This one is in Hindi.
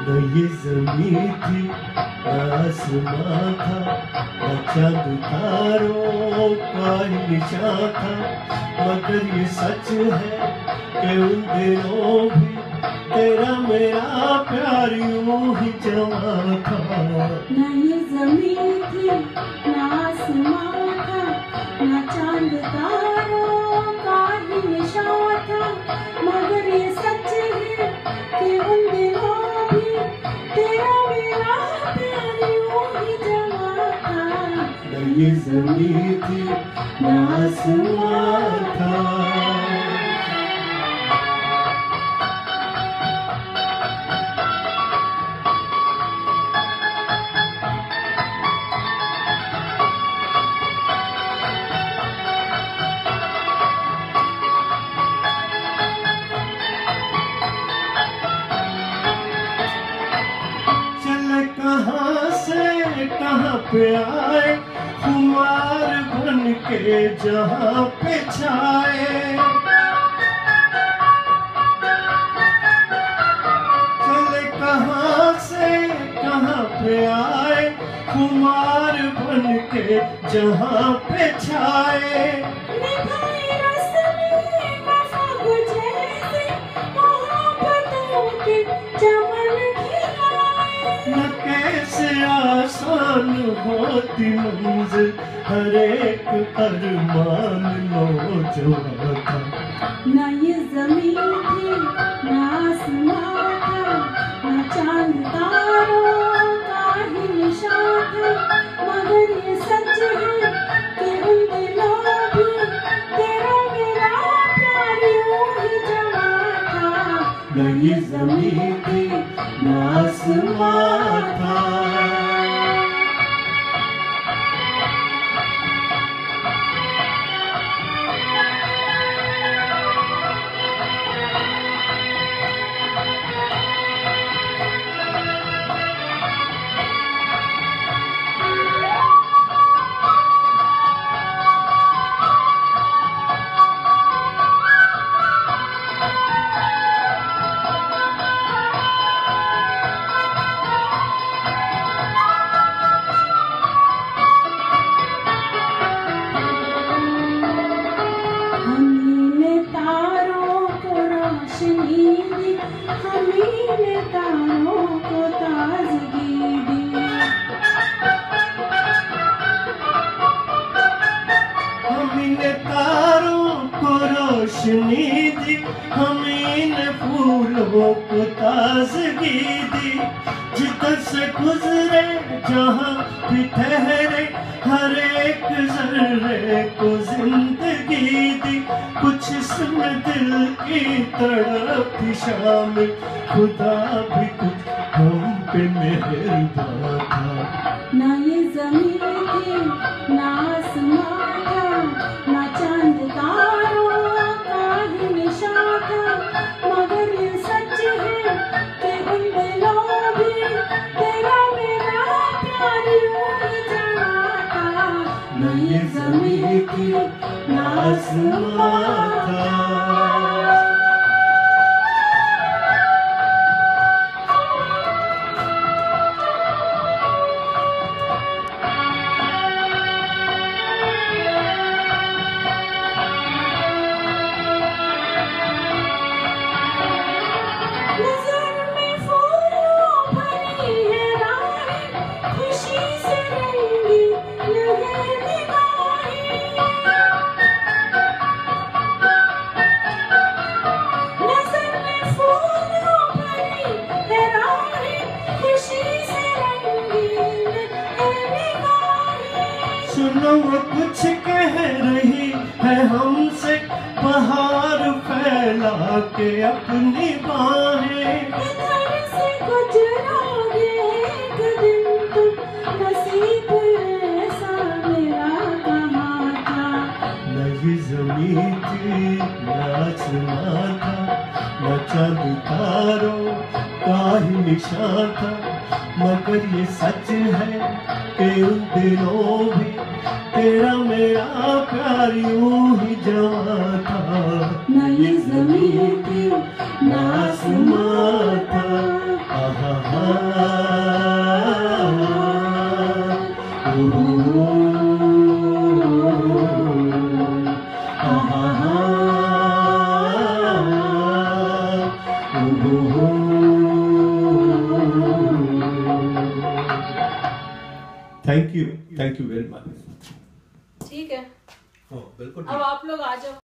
न ये ज़मीं थी न आसमां था, न चाँद तारों का निशान था, मगर ये सच है कि उन दिनों भी तेरा मेरा प्यार यूं ही जमा था। न ये ज़मीं थी न आसमां था, न चाँद तारों का ही निशान था, मगर ये सच है कि उन दिनों भी तेरा मेरा प्यार यूं ही जमा था। न ये ज़मीं थी न आसमां था। कहाँ पे आए खुमार बन के जहाँ पे छाए, चले कहाँ से कहाँ पे आए खुमार बन के जहाँ पे छाए। न कैसे आसान होती मंजिल, हर एक अरमान नौजवान था। न ये ज़मीं थी न आसमां था, न चाँद तारों का ही निशान था, मगर ये सच है कि उन दिनों भी तेरा मेरा प्यार यूं ही जमा था। न ये ज़मीं थी न आसमां था। हमने तारों को ताज़गी दी, हमने तारों को रोशनी दी, हमने फूलों को ताज़गी दी। जिधर से गुजरे जहाँ भी ठहरे, हर एक ज़र्रे को जिंदगी दी। कुछ इसमें दिल की तड़प थी शामिल, खुदा भी कुछ हम पे मेहरबान था। न ये ज़मीं थी न आसमां था, न चाँद तारों का ही निशान था, मगर ये सच है कि उन दिनों भी तेरा मेरा प्यार यूं ही जमा था। न ये ज़मीं थी न आसमां था। सुनो वो कुछ कह रही है हमसे, बहार फैला के अपनी बाहें। इधर से गुजरोगे एक दिन तुम, नसीब ऐसा मेरा कहाँ था। न ये ज़मीं थी न आसमां था, न चाँद तारों का ही निशान था, मगर ये सच है कि उन दिनों भी तेरा मेरा प्यार यूं ही जमा था। न ये ज़मीं थी न आसमां था। आहा थैंक यू वेरी मच। ठीक है, बिल्कुल। अब आप लोग आ जाओ।